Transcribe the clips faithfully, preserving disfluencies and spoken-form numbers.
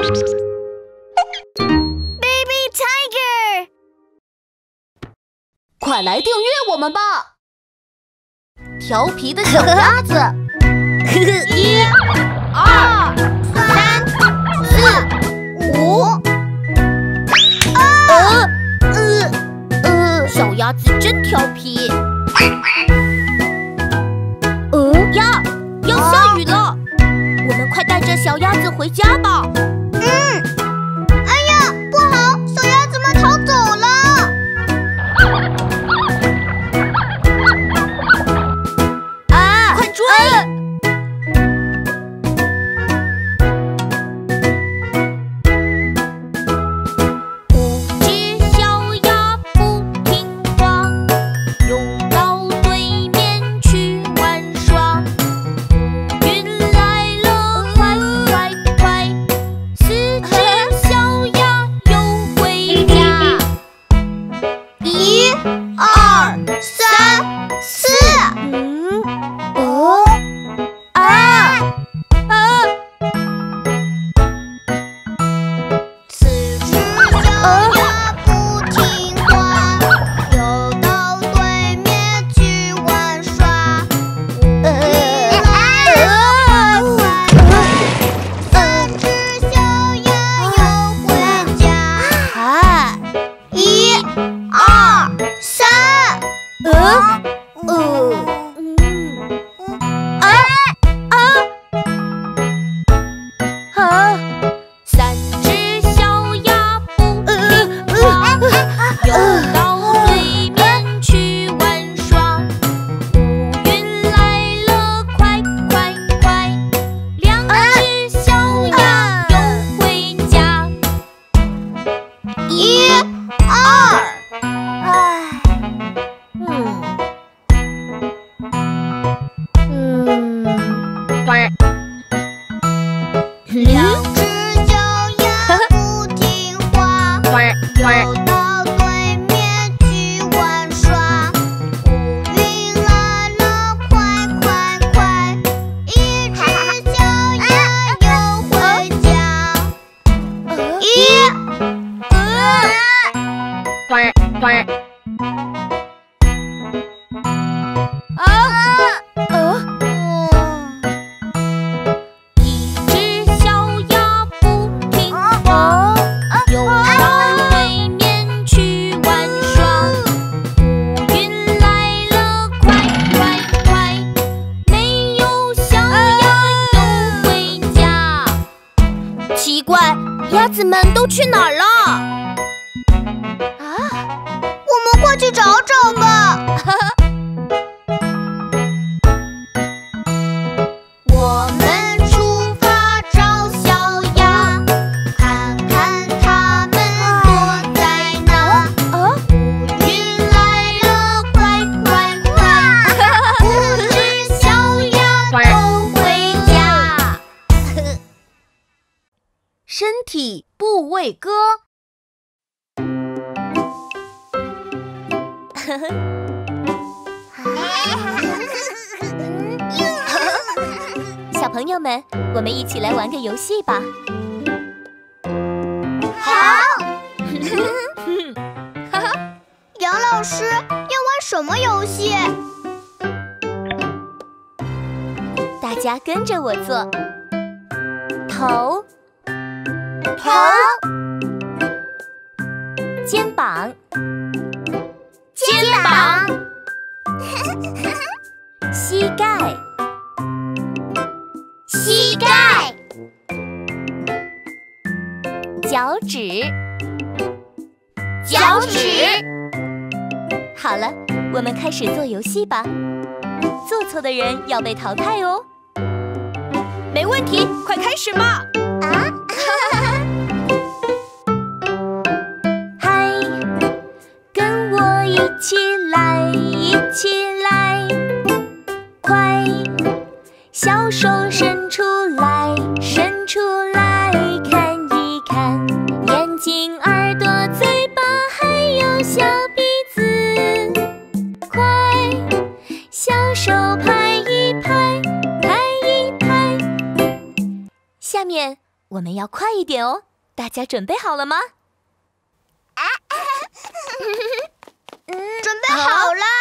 Baby Tiger， 快来订阅我们吧！调皮的小鸭子， 一、二、三、四、五。 呃呃呃， 小鸭子真调皮。 呃呀，要下雨了，我们快带着小鸭子回家吧。 嗯。哎呀，不好，小鸭子们逃走了。 啊，快追！五只小鸭不听话，游到对面去玩耍。云来了，快快快！四只小鸭又回家。 一、二、三、四。 嗯， 哦， 啊啊！ 四只小鸭不听话，游到对面去玩耍。云来了，快快！三只小鸭又回家。 啊！ 一、二、三。 呃呃嗯啊啊啊！三只小鸭不听话，游到对面去玩耍。乌云来了，快快快！两只小鸭又回家。 一、二。 唉，嗯嗯， 两只小鸭不听话，游到对面去玩耍。乌云来了，快快快！一只小鸭又回家。一、 啊呃，一只小鸭不听话，游到对面去玩耍。乌云来了，快快快！没有小鸭又回家。奇怪，鸭子们都去哪儿了？啊！ 我们快去找找吧。我们出发找小鸭，看看它们躲在哪。 啊！ 乌云来了，快快快！五只小鸭都回家。 身体部位歌。 小朋友们，我们一起来玩个游戏吧。 好。杨老师要玩什么游戏？ 大家跟着我做。头， 头、 肩膀， 肩膀、 膝盖， 膝盖、 脚趾， 脚趾。 好了，我们开始做游戏吧。做错的人要被淘汰哦。没问题，快开始吧。 啊！ 嗨，跟我一起来，一起来，快，小手伸出来，伸出来看一看，眼睛、耳朵、嘴巴还有小鼻子，快，小手拍一拍，拍一拍。下面我们要快一点哦，大家准备好了吗？ 准备好了。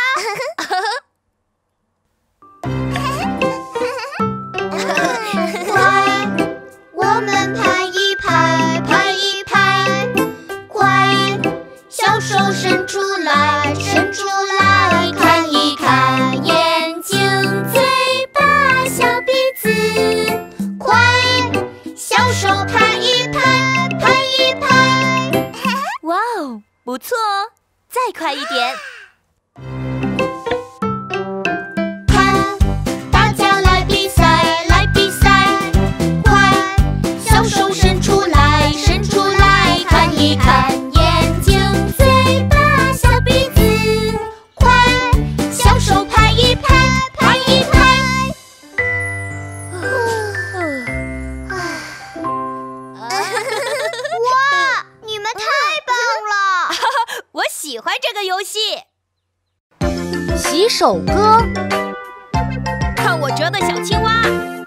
快，我们拍一拍，拍一拍，快，小手伸出来，伸出来，看一看，眼睛、嘴巴、小鼻子，快，小手拍一拍，拍一拍。 哇哦，不错哦，再快一点。 看，大家来比赛，来比赛，快，小手伸出来，伸出来，看一看，眼睛、嘴巴、小鼻子，快，小手拍一拍，拍一拍。哇，你们太棒了！ 我喜欢这个游戏。 洗手歌， 看我折的小青蛙，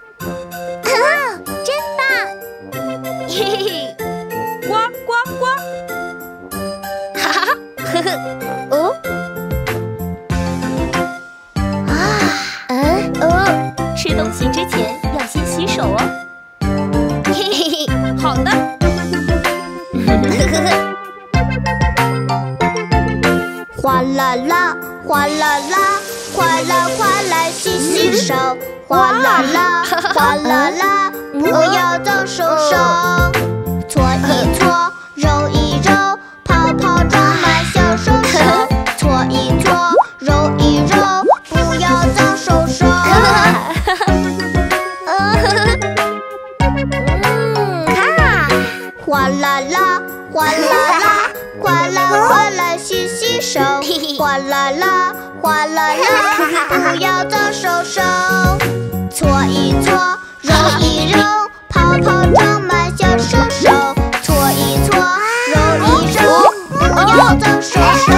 真棒！ 嘿嘿嘿，呱呱呱！哈哈，呵呵， 哦，啊，嗯，哦， 吃东西之前要先洗手哦。嘿嘿嘿，好的。 哗啦啦，哗啦啦，快来快来洗洗手，哗啦啦，哗啦啦，不要脏手手，搓一搓，揉一揉，泡泡装满小手手，搓一搓，揉一揉，不要脏手手。哗啦啦，哗啦啦，快来快来洗洗手，哗啦啦，哗啦啦，不要脏手手，搓一搓，揉一揉，泡泡装满小手手，搓一搓，揉一揉，不要脏手手。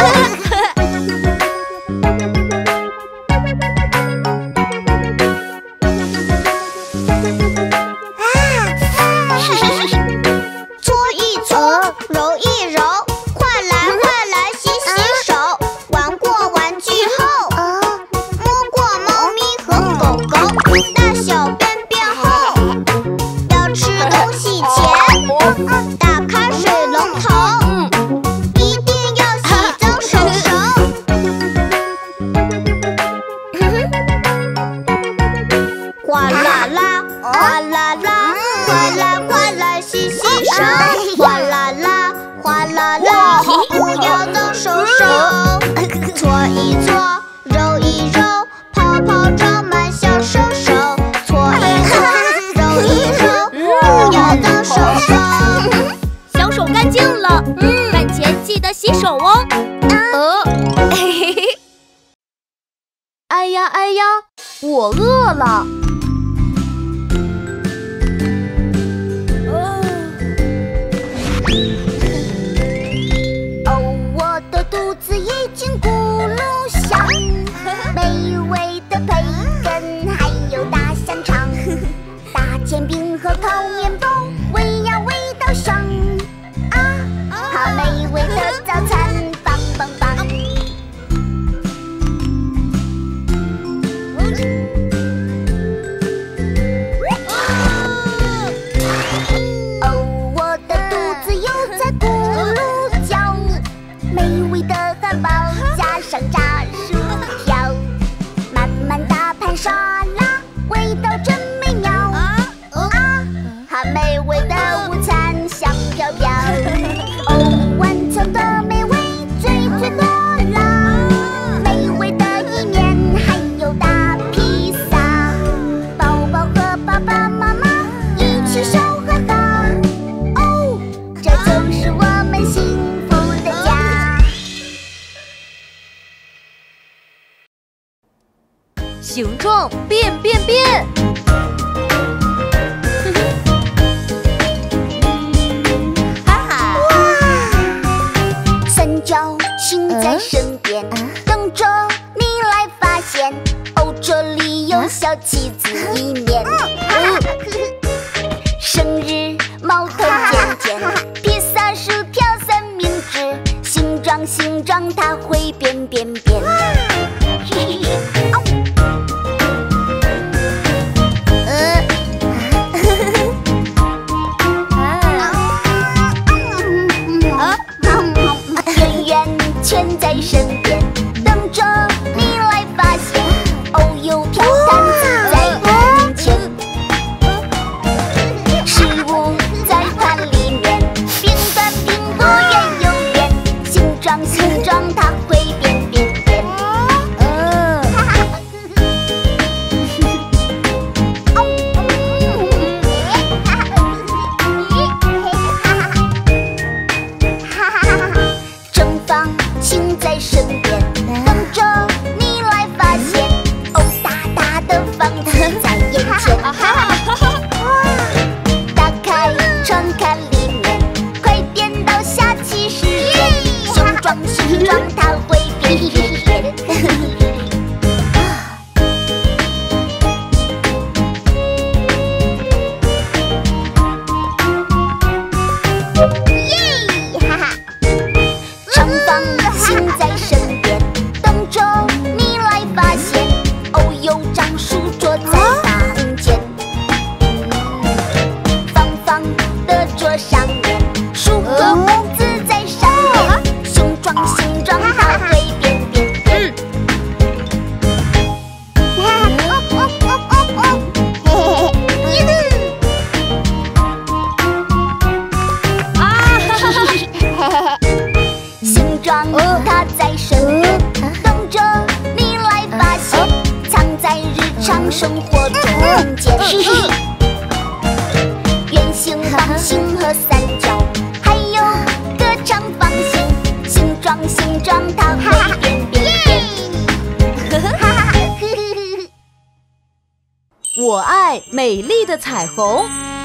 揉一揉，快来快来洗洗手，玩过玩具后，摸过猫咪和狗狗，大小便便后，要吃东西前，打开水龙头，一定要洗脏手手。哗啦啦，哗啦啦，快来快来洗洗手，哗啦啦。哗啦啦，不要脏手手，搓一搓，揉一揉，泡泡装满小手手，搓一搓，揉一揉，不要脏手手。 小手干净了，嗯，饭前记得洗手哦。呃，嘿嘿嘿。 哎呀哎呀，我饿了。 肚子已经咕噜响，美味的培根还有大香肠，大煎饼和烤面包，味呀味道香啊！好美味的早餐，棒棒棒！哦，我的肚子又在咕噜叫。美味的汉堡加上炸薯条，满满大盘沙拉，味道真美妙啊！好美味的午餐，香飘飘。哦，晚餐的美味最最多啦！美味的意面还有大披萨，宝宝和爸爸妈妈一起笑哈哈。哦，这就是我们幸福的家。 形状变变变！ 哈哈！哇！三角形在身边，等着你来发现。哦，这里有小旗子一面。生日毛头尖尖，披萨薯条三明治，形状形状它会变变变。圆圆圈在身边，等着你来发现。哦，油条摊子在眼前，食物在盘里面，饼干苹果圆又圆，形状形状它会变变变。嗯。正方形在身边，等着你来发现。哦，大大的房子在眼前。打开窗看里面，快点到下起时间。形状形状它会变变变。长方形在身边，等着你来发现。哦，有张书桌在房间，方方的桌上面，书和本子在上面，形状形状它会变变变。形状它在身边，等着你来发现，藏在日常生活中间。圆形、方形和三角，还有个长方形，形状形状它会变变变。 我爱美丽的彩虹。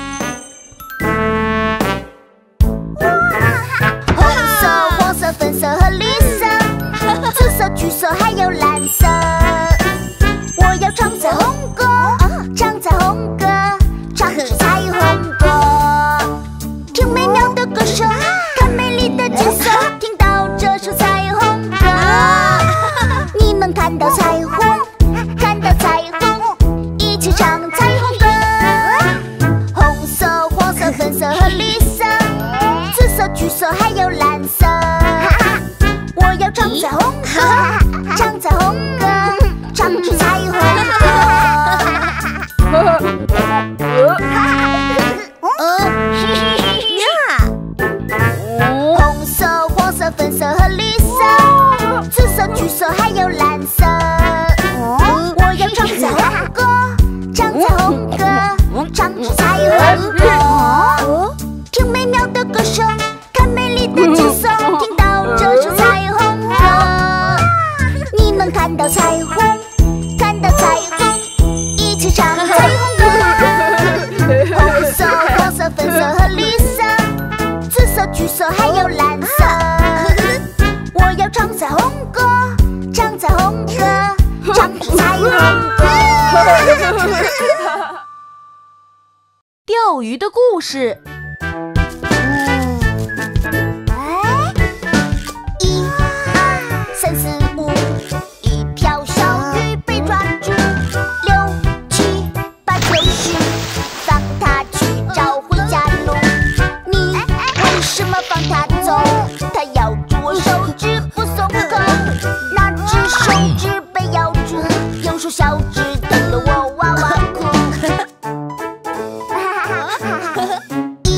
红色、黄色、粉色和绿色，紫色、橘色还有蓝色。我要唱彩虹歌，唱彩虹歌，唱出彩虹歌。听美妙的歌声，看美丽的景色，听到这首彩虹歌。你们看到彩虹，看到彩虹，一起唱彩虹歌。红色、黄色、粉色和绿色，紫色、橘色还有蓝色。我要唱彩虹歌，唱彩虹歌，唱出彩虹歌。红色、黄色、粉色和绿色，紫色、橘色还有蓝色。我要唱彩虹歌，唱彩虹歌，唱出彩虹歌。听美妙的歌声，看美丽的景色，听到这首彩虹歌。你们看到彩虹，看到彩虹，一起唱彩虹歌。红色、黄色、粉色和绿色，紫色、橘色还有蓝色。我要唱彩虹歌，唱彩虹歌，唱出彩虹歌。 钓鱼的故事。 一二三四五，一条小鱼被抓住。六七八九十，放它去找回家路。你为什么放它走？它咬住我手指不松口。那只手指被咬住，用手小指疼得我哇哇哭。一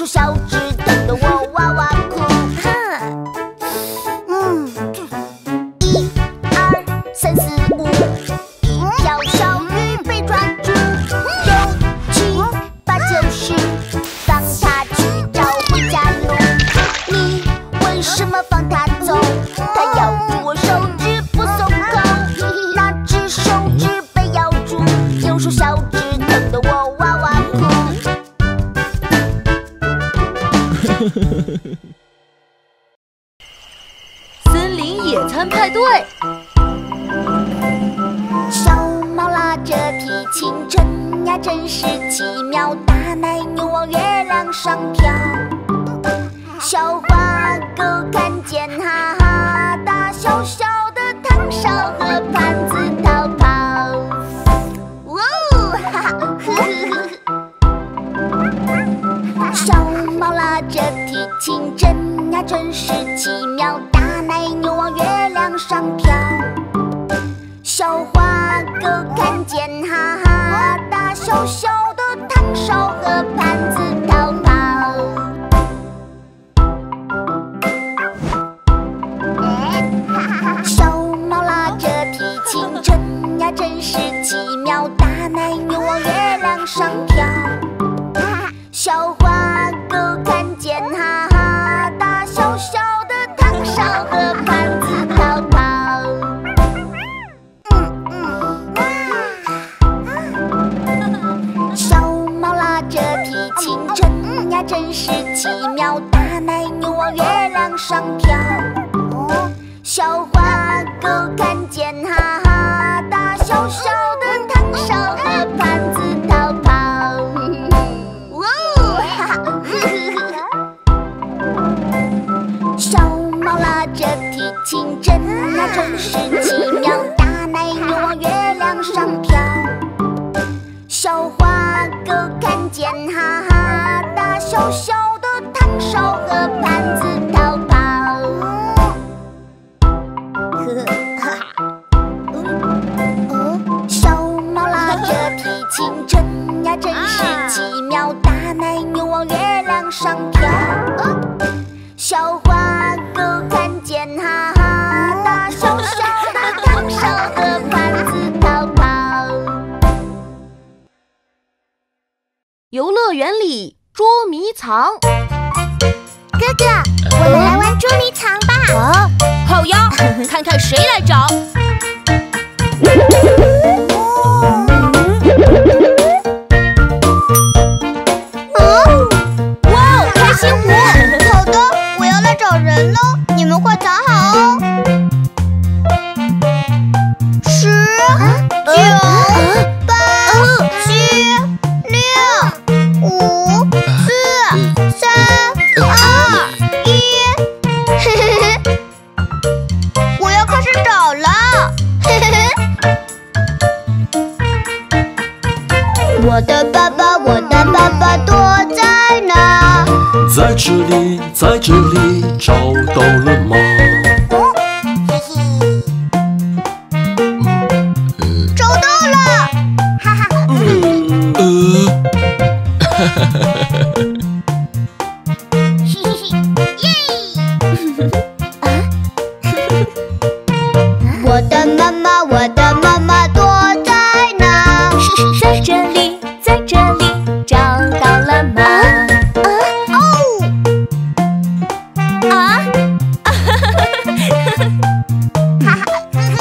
数小指头的我哇哇哭。嗯，一、二、三、四、五，一条小鱼被抓住。六、七、八、九、十，放它去找回家路。你为什么放它走？它咬住我手指不松口。那只手指被咬住，有数小指疼得我哇哇哭。 森林野餐派对。 小猫拉着提琴，真呀真是奇妙。大奶牛往月亮上跳，小花狗看见哈哈大小小的汤勺和盘子逃跑。哇哦，哈哈，呵呵呵。小猫拉着提琴，真呀真是奇妙。大奶牛往月亮上跳，小花狗看见哈哈大小小的汤勺和盘子逃跑。小猫拉着提琴，真呀真是奇妙。大奶牛往月亮上跳，小花狗看见哈哈大小小的汤勺和盘子逃跑。小猫拉着提琴，真呀真是奇妙。大奶牛往月亮上跳，小花狗看见哈哈大小小的汤勺和盘子逃跑。哇哦，哈哈，小猫拉着提琴，真呀真是奇妙。大奶牛往月亮上跳，小花狗看见哈哈大小小的汤勺和盘子逃跑。小猫拉着提琴，真呀真是奇妙。大奶牛往月亮上跳，小花狗看见哈哈大小小的汤勺和盘子逃跑。 游乐园里捉迷藏。 哥哥，我们来玩捉迷藏吧。 啊，好呀，看看谁来找。 哦， 哇，开心果！ 好的，我要来找人了，你们快藏好哦。十、九、八、七、六、五、四、三、二、一。嘿嘿嘿，我要开始找了。嘿嘿嘿。我的爸爸，我的爸爸躲在哪？ 在这里，在这里，找到了吗？ 找到了！哈哈， 嗯呃，哈哈哈哈。 嘿嘿嘿，耶！我的妈妈，我的妈妈躲在哪？ 在这里，在这里，找到了吗？ 哦， 啊！ 哈哈，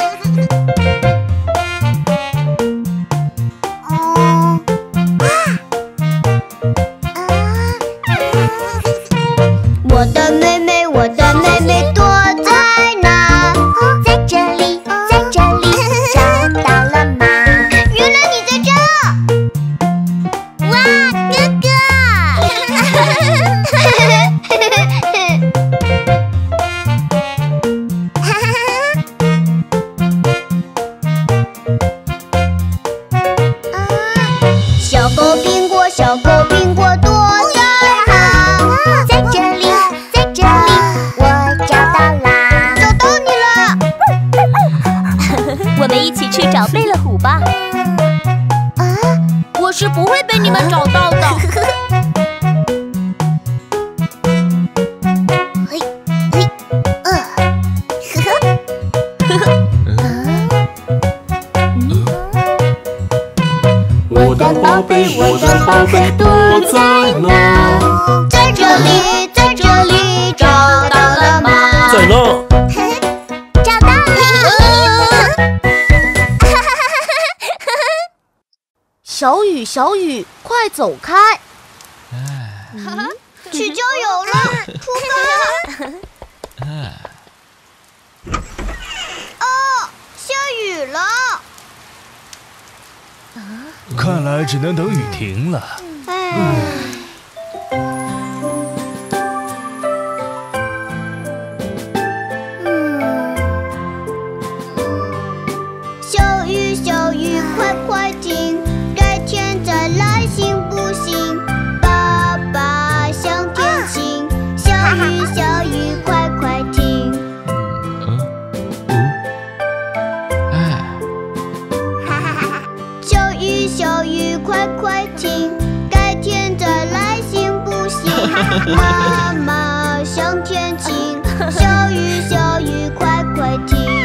哦，我的妹妹，我的妹妹躲在哪？ 在这里，在这里，找到了吗？ 原来你在这！ 哇，哥哥！ 小狗苹果，小狗苹果躲在哪？ 在这里，在这里，我找到啦！ 找到你了！ 我们一起去找贝勒虎吧。 啊， 我是不会被你们找到的。 我的宝贝躲在哪？ 在这里，在这里，找到了吗？ 在哪？ 找到了！ 小雨，小雨，快走开！ 去郊游了，出发！哦，下雨了。 看来只能等雨停了。 小雨，小雨，快快停，改天再来行不行？爸爸想天晴，小雨，小雨，快快停。小雨，小雨，快快停，改天再来行不行？妈妈想天晴，小雨，小雨，快快停。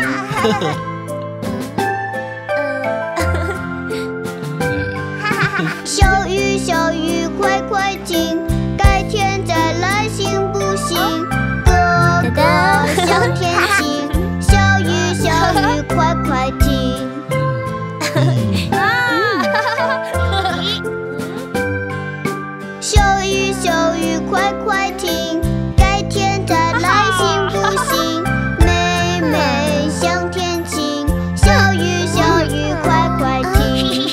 小雨，小雨，快快停，改天再来行不行？哥哥想天晴，小雨，小雨，快快停。小雨，小雨，快快停，改天再来行不行？妹妹想天晴，小雨，小雨，快快停。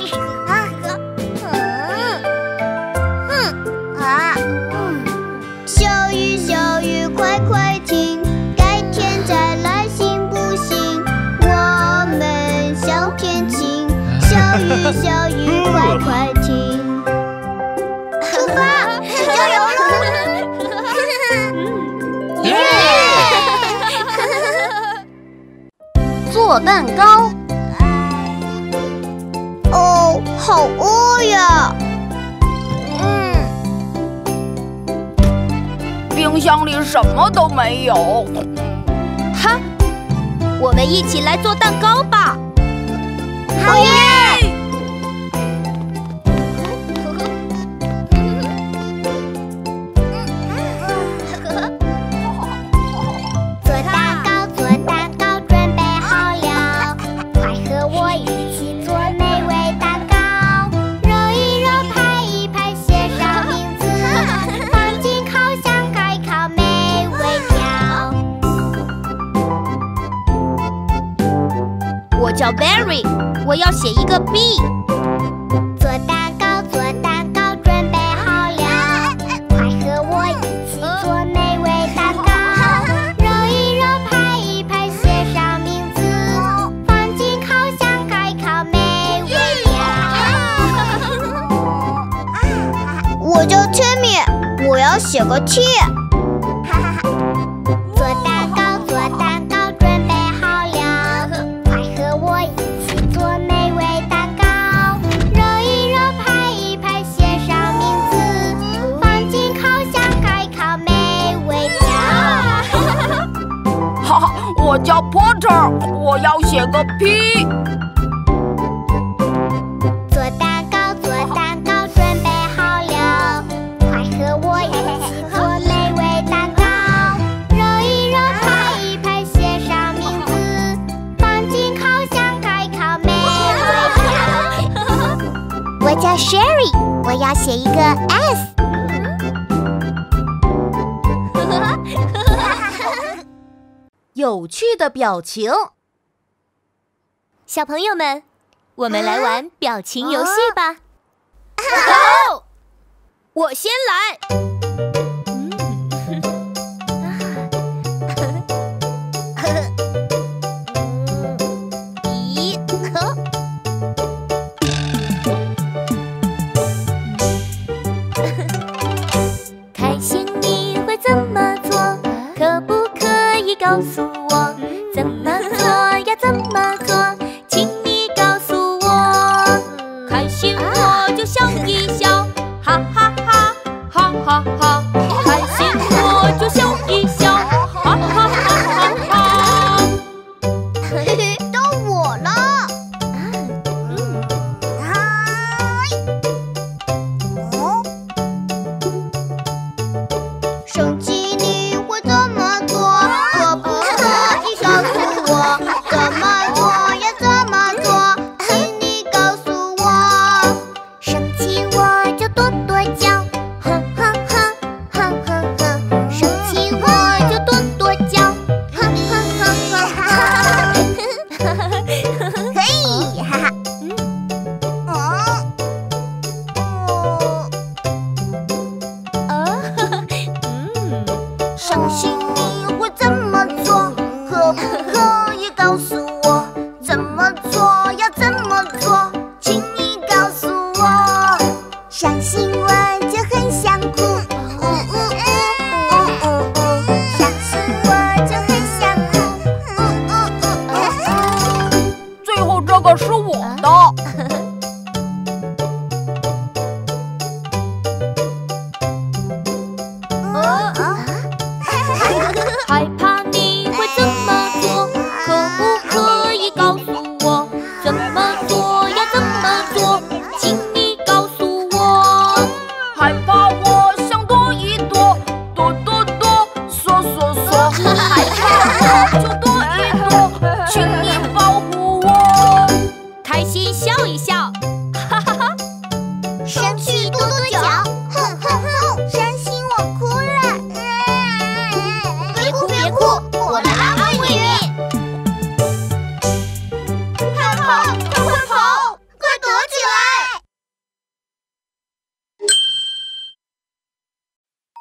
小雨，小雨，快快停，改天再来行不行？我们想天晴，小雨，小雨，快快停。出发，去郊游了！ 耶！做蛋糕。 哦，好饿呀！嗯， 冰箱里什么都没有。 哈，我们一起来做蛋糕吧！ 好耶！做蛋糕，做蛋糕，准备好了，快和我一起做美味蛋糕。揉一揉，拍一拍，写上名字，放进烤箱盖烤，美味调。 我叫 Berry， 我要写一个 B。 做蛋糕，做蛋糕，准备好了，快和我一起做美味蛋糕。揉一揉，拍一拍，写上名字，放进烤箱盖烤，美味调。我叫 Timmy， 我要写个 T。做蛋糕，做蛋糕，准备好了，快和我一起做美味蛋糕。揉一揉，拍一拍，写上名字，放进烤箱盖烤，美味调。 哈哈，我叫 Porter， 我要写个 P。 做蛋糕，做蛋糕，准备好了，快和我一起做美味蛋糕。揉一揉，拍一拍，写上名字，放进烤箱盖烤，美味调。我叫 Sherry， 我要写一个 S。 有趣的表情。 小朋友们，我们来玩表情游戏吧。 好，我先来。 咦，开心你会怎么做？可不可以告诉我？怎么做呀？怎么做？请你告诉我。开心我就笑一笑，哈哈哈，哈哈哈。开心我就笑一笑，哈哈哈哈哈。 嘿嘿，到我了。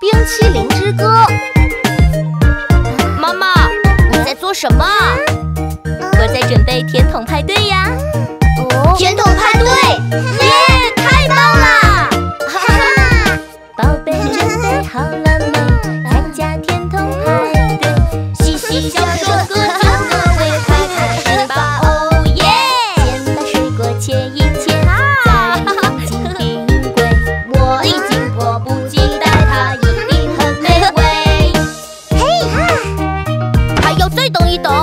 冰淇淋之歌》。妈妈，你在做什么？ 我在准备甜筒派对呀。 哦，甜筒派对，耶，太棒了！ 哈哈，宝贝准备好了没？参加甜筒派对， 嘻嘻笑说歌唱，各位快开始吧！哦耶！ 先把水果切一切，再放进冰柜。 我已经迫不及待，它一定很美味。嘿，还要再等一等。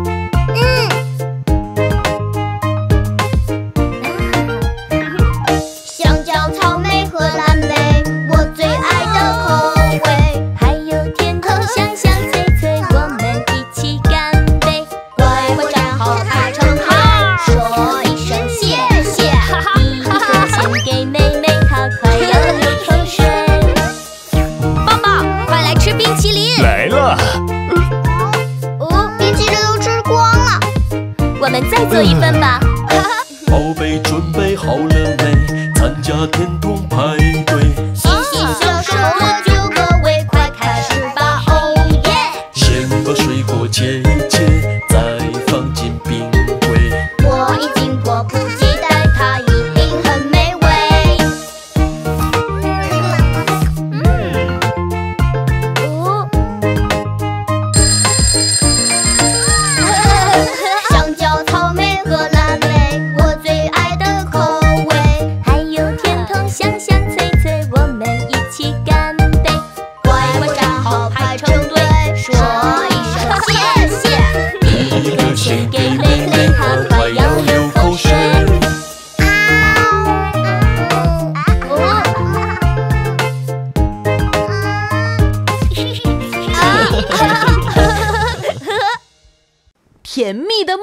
香蕉、草莓和蓝莓，我最爱的口味。 还有甜筒香香脆脆，我们一起干杯！ 乖乖站好排成排，说一声谢谢。 第一个献给妹妹，她快要流口水。 爸爸，快来吃冰淇淋！ 来了。 哦，冰淇淋都吃光了。 我们再做一份吧。 宝贝准备好了没？参加甜筒派对。 嘻嘻笑说歌就各位快开始吧！哦耶！ 先把水果切一切，再放进冰柜。 我已经迫不及待，它一定很美味。香蕉、草莓和蓝莓，我最爱的口味。 还有甜筒香香脆脆，我们一起干杯！ 乖乖站好排成队，说一声谢谢。 第一个献给妹妹，她快要流口水。 甜蜜的梦。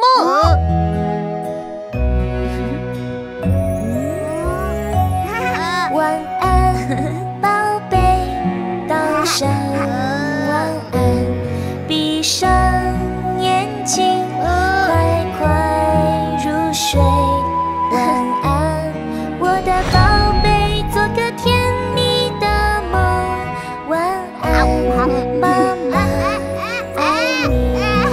晚安，宝贝，道声晚安，闭上眼睛，快快入睡。晚安，我的宝贝，做个甜蜜的梦。晚安，妈妈爱你。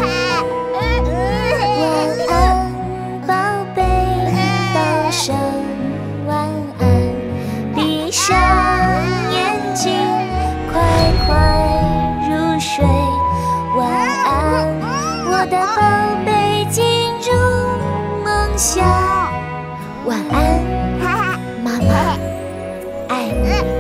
晚安，宝贝，道声晚安，闭上眼睛，快快入睡。晚安，我的宝贝，进入梦乡。晚安，妈妈爱你。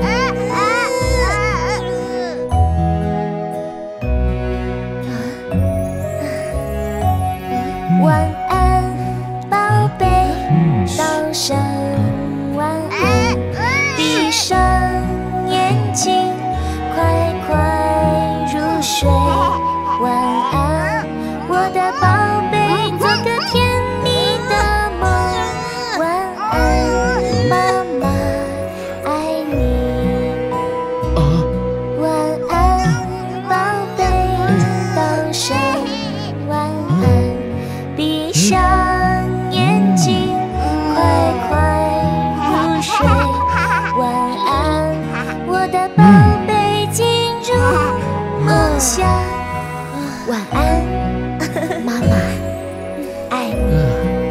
晚安，宝贝，道声晚安，闭上眼睛，快快入睡。晚安，我的宝贝，做个甜蜜的梦。晚安，妈妈爱你。晚安，宝贝，道声晚安，闭上眼睛，快快入睡。晚安，我的宝贝，进入梦乡。晚安，妈妈爱你。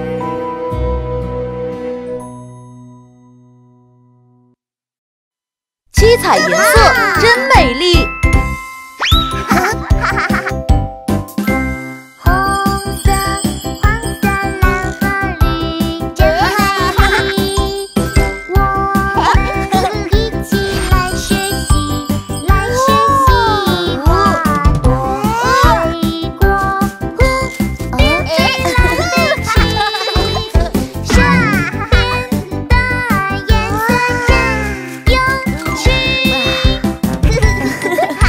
七彩颜色真美丽。 红色、黄色、蓝和绿，真美丽。我们一起来学习，来学习花朵、水果、呼，变成蓝的旗。身边的颜色真有趣。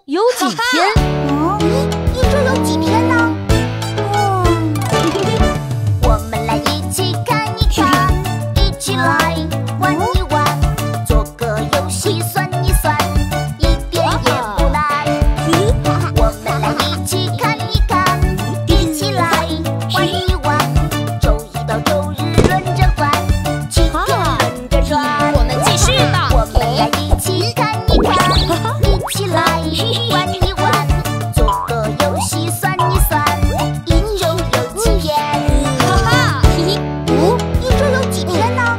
有几天？ 嗯，一周有几天呢？嗯，我们来一起看一看，一起来玩一玩，做个游戏算一算，一点也不难。我们来一起看一看，一起来玩一玩，周一到周日轮着玩，七天轮着转。 我们继续吧。 我们来一起看一看，一起来玩一玩，做个游戏算一算，一周有几天？ 哈哈， 哦，一周有几天呢？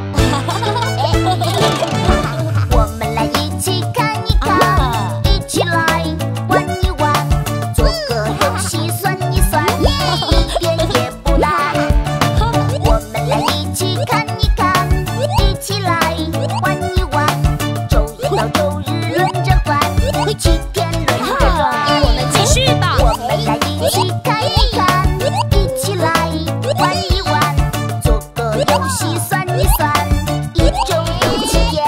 我们来一起看一看，一起来玩一玩，做个游戏算一算，一点也不难。我们来一起看一看，一起来玩一玩，周一到周日轮着玩，七天轮着转。 我们继续吧。 我们来一起看一看，一起来玩一玩，做个游戏算一算，一周有几天？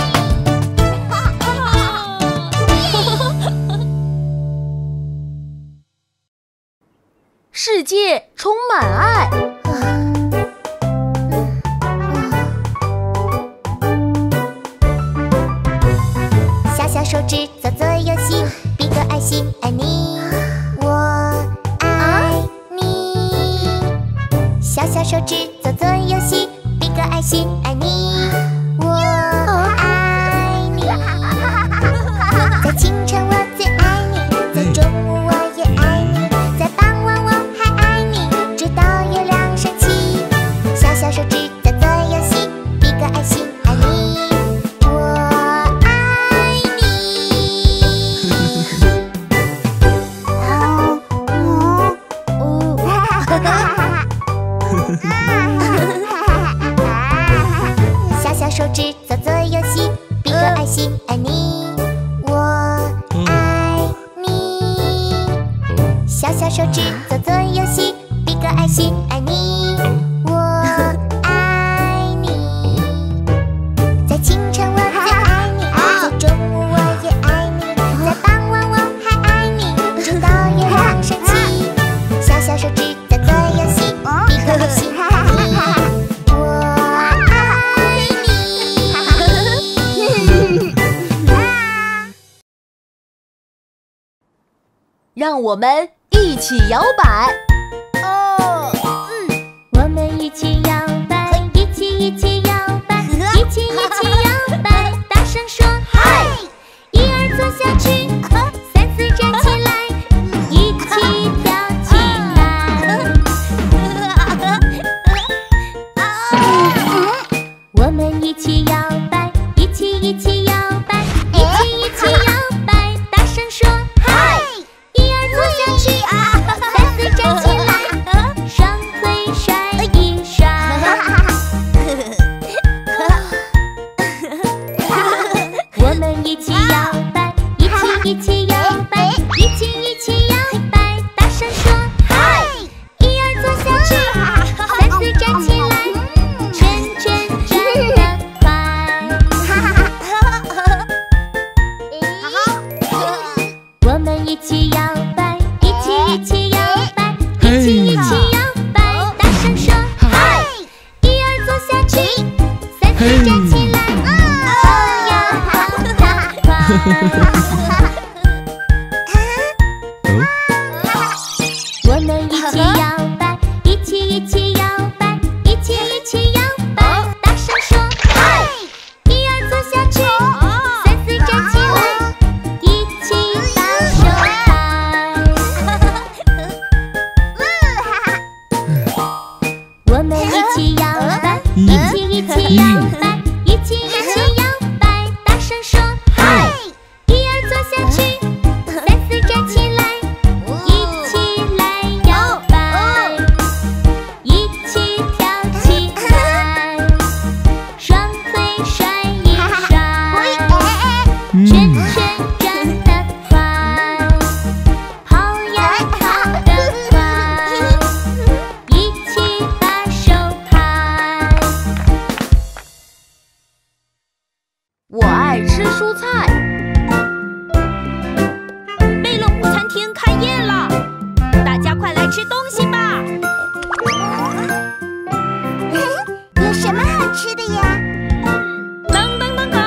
世界充满爱。 小小手指做做游戏，比个爱心爱你，我爱你。小小手指做做游戏，比个爱心爱你，我爱你。在清晨我最爱你，在中午我也爱你，在傍晚我还爱你，直到月亮升起。小小手指做做游戏，比个爱心爱你，我爱你。哦哦哦，小小手指做做游戏，比个爱心爱你，我爱你。小小手指做做游戏，比个爱心爱你，我爱你。在清晨我最爱你，在中午我也爱你，在傍晚我还爱你，直到月亮升起。小小手指做做游戏，比个爱心爱你，我爱你。 让我们一起摇摆。 哦，我们一起摇摆，一起一起摇摆，一起一起摇摆，大声说嗨！一二坐下去，三四站起来，一起跳起来。我们一起摇摆，一起一起摇摆，一起一起摇摆，大声说嗨！一二坐下去，三四站起来，双腿甩一甩。我们一起摇摆，一起一起摇摆，一起一起摇摆，大声说嗨！一二坐下去，三四站起来，圈圈转得快。我们一起摇摆，一起一起摇摆，一起一起摇摆，大声说嗨！一二坐下去，三四站起来，哦呀跑得快。我们一起摇摆，一起一起摇摆，一起一起摇摆，大声说嗨！一二坐下去，三四站起来，一起把手拍。我们一起摇摆，一起一起摇摆，一起一起摇摆，大声说嗨！一二坐下去，三四站起来，一起来摇摆，一起跳起来，双腿甩一甩，圈圈转得快，跑呀跑得快，一起把手拍。 我爱吃蔬菜。 吃东西吧。 有什么好吃的呀？ 噔噔噔噔。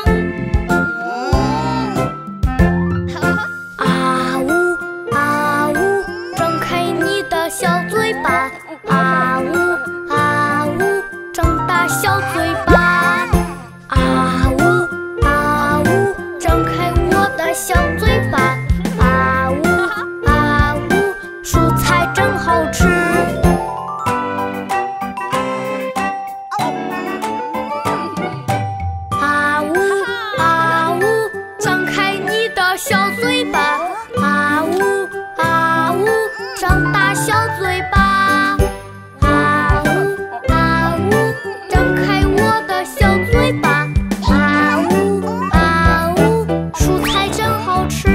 啊呜啊呜，张开你的小嘴巴。啊呜啊呜，张大小嘴巴。啊呜啊呜，张开我的小嘴巴。啊呜啊呜，蔬菜真好吃。啊呜啊呜，张开你的小嘴巴。啊呜啊呜，张大小嘴巴。啊呜啊呜，张开我的小嘴巴。啊呜啊呜，蔬菜真好吃。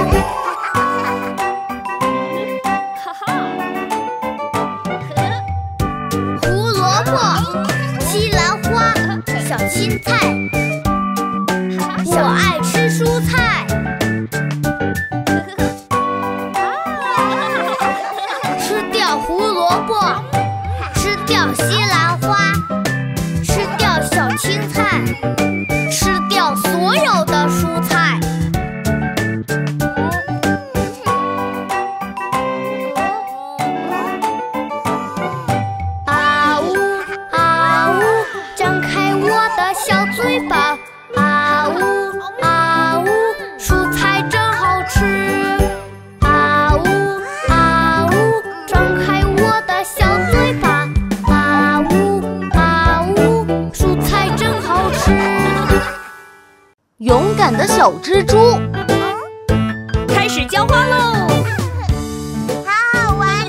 胡萝卜、西兰花、小青菜，我爱吃蔬菜。吃掉胡萝卜，吃掉西兰花，吃掉小青菜，吃掉所有的蔬菜。啊呜啊呜，张开我的小嘴巴。啊呜啊呜，蔬菜真好吃。啊呜啊呜，张开我的小嘴巴。啊呜啊呜，蔬菜真好吃。 勇敢的小蜘蛛， 开始浇花喽！ 好好玩。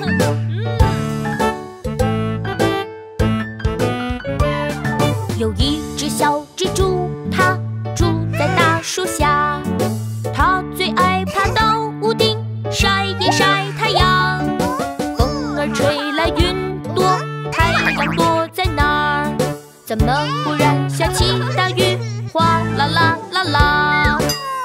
有一只小蜘蛛，它住在大树下，它最爱爬到屋顶晒一晒太阳。风儿吹来云朵，太阳躲在哪儿？怎么忽然下起大雨？哗啦啦啦啦！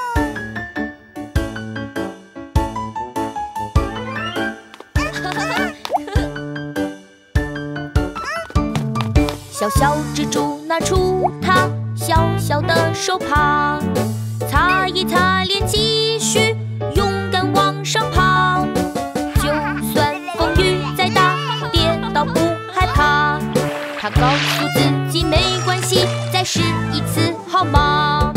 小小蜘蛛拿出它小小的手帕，擦一擦脸，继续勇敢往上爬。就算风雨再大，跌倒不害怕。它告诉自己没关系，再试一次好吗？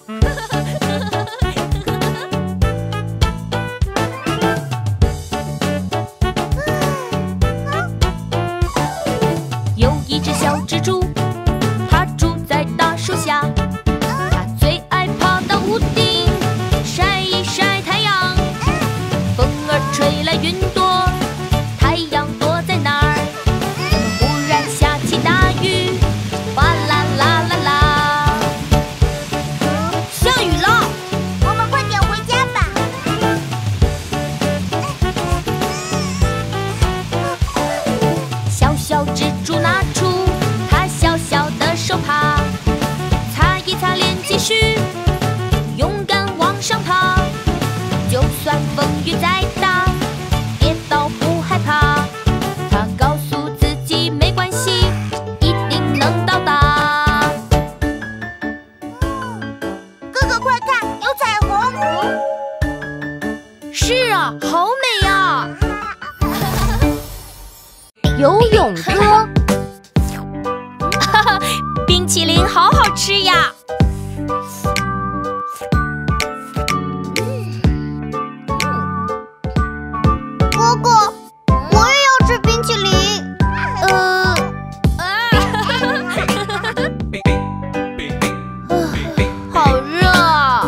有一只小蜘蛛，它住在大树下，它最爱爬到屋顶晒一晒太阳。风儿吹来云朵，太阳躲在哪儿？怎么忽然下起大雨？哗啦啦啦啦！下雨了， 我们快点回家吧。 小小蜘蛛拿出它小小的手帕，擦一擦脸，继续勇敢往上爬。就算风雨再大，跌倒不害怕。它告诉自己没关系，一定能到达。 哥哥快看，有彩虹！ 是啊，好美啊！ 游泳歌， 冰淇淋好好吃呀！ 哥哥，我也要吃冰淇淋。呃， 好热啊！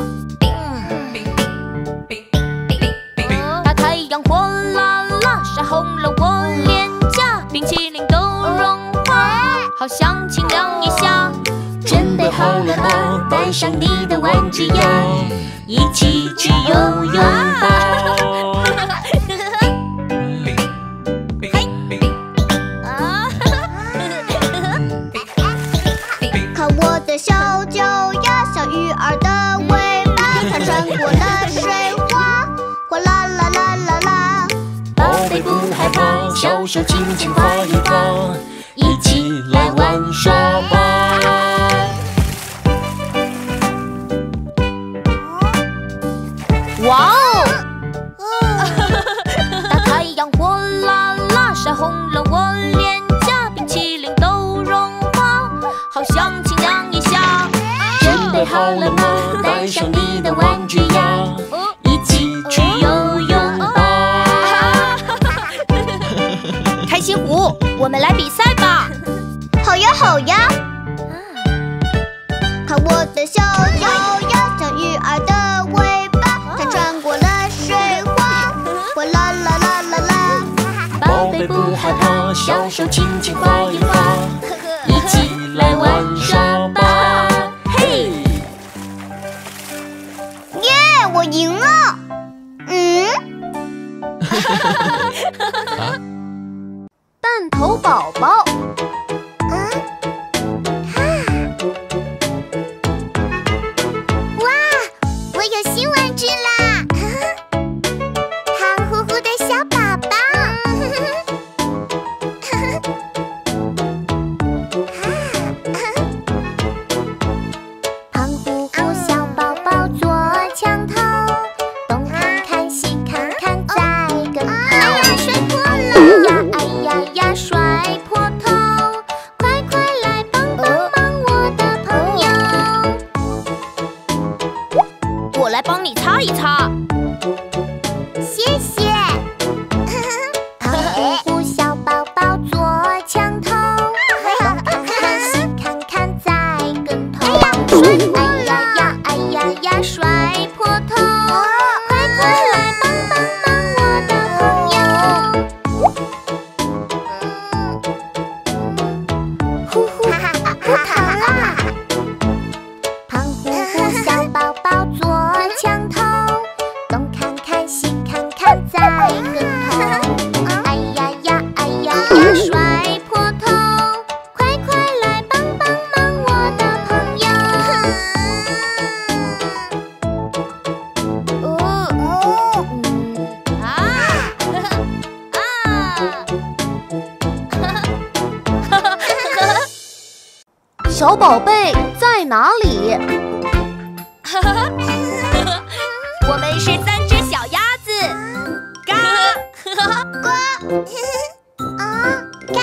大太阳火辣辣，晒红了我脸颊，冰淇淋都融化，好想清凉一下。准备好了吗？带上你的玩具呀，一起去游泳吧！ 看我的小脚呀，像鱼儿的尾巴，它穿过了水花，哗啦啦啦啦啦。 宝贝不害害怕，小手轻轻发一发，一起来玩耍吧。 哇哦！大太阳火辣辣，晒红了我脸颊，冰淇淋都融化，好想亲娘一下。准备好了吗？带上你的玩具呀，一起去游泳吧！ 开心湖，我们来比赛吧！ 好呀好呀！看我的小脚呀，像鱼儿的尾巴，它穿过了水花，哗啦啦啦啦啦。 宝贝不害怕，小手轻轻发一发，一起来玩耍吧。嘿！ 耶，我赢了！嗯？ 弹头宝宝。小宝贝在哪里？ 我们是三只小鸭子，嘎呱，啊嘎，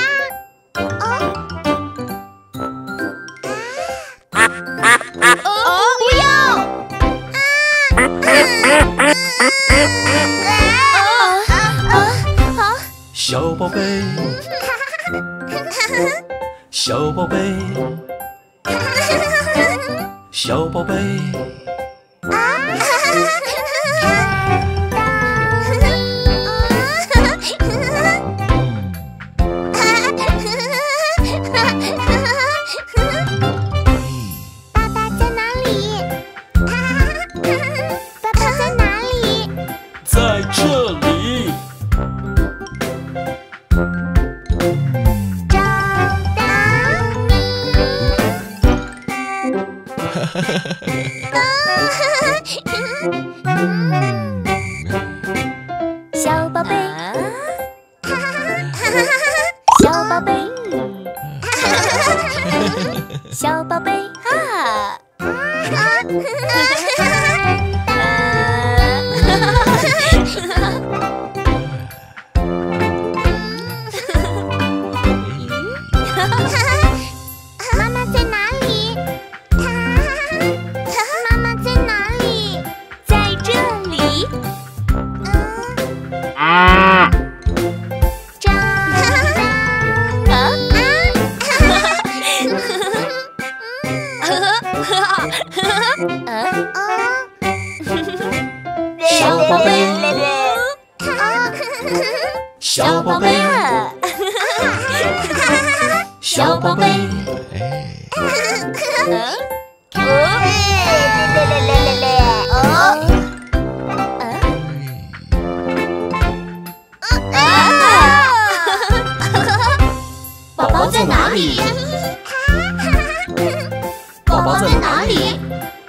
哦， 不要！ 小宝贝，小宝贝，小宝贝。 小宝贝，小宝贝，小宝贝啊！ 妈妈在哪里？妈妈在哪里？ 在这里。 啊！长大啊！ 小宝贝，小宝贝，小宝贝。 宝宝在哪里？宝宝在哪里？